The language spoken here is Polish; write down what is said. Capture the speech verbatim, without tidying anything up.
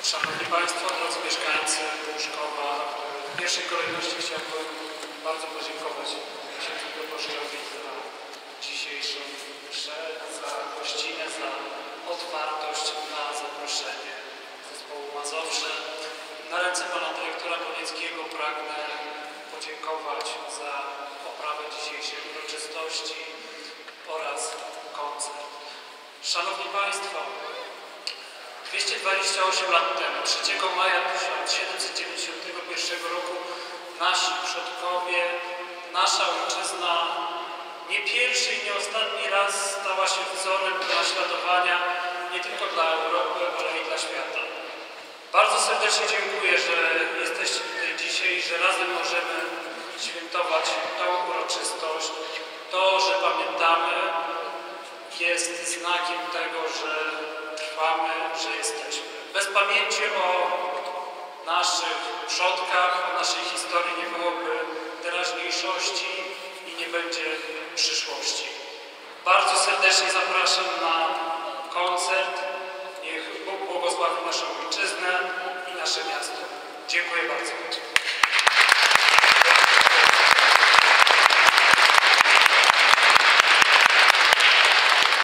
Szanowni Państwo, drodzy mieszkańcy Płuczkowa, w pierwszej kolejności chciałbym bardzo podziękować księdzu proboszczowi za dzisiejszą mszę, za gościnę, za otwartość na zaproszenie zespołu Mazowsze. Na ręce pana dyrektora Bonieckiego pragnę podziękować za oprawę dzisiejszej uroczystości oraz koncert. Szanowni Państwo, dwieście dwadzieścia osiem lat temu, trzeciego maja tysiąc siedemset dziewięćdziesiątego pierwszego roku, nasi przodkowie, nasza ojczyzna nie pierwszy i nie ostatni raz stała się wzorem do naśladowania nie tylko dla Europy, ale i dla świata. Bardzo serdecznie dziękuję, że jesteście tutaj dzisiaj, że razem możemy świętować tę uroczystość. To, że pamiętamy, jest znakiem tego, że trwamy, że jesteśmy. Bez pamięci o naszych przodkach, o naszej historii nie byłoby teraźniejszości i nie będzie przyszłości. Bardzo serdecznie zapraszam na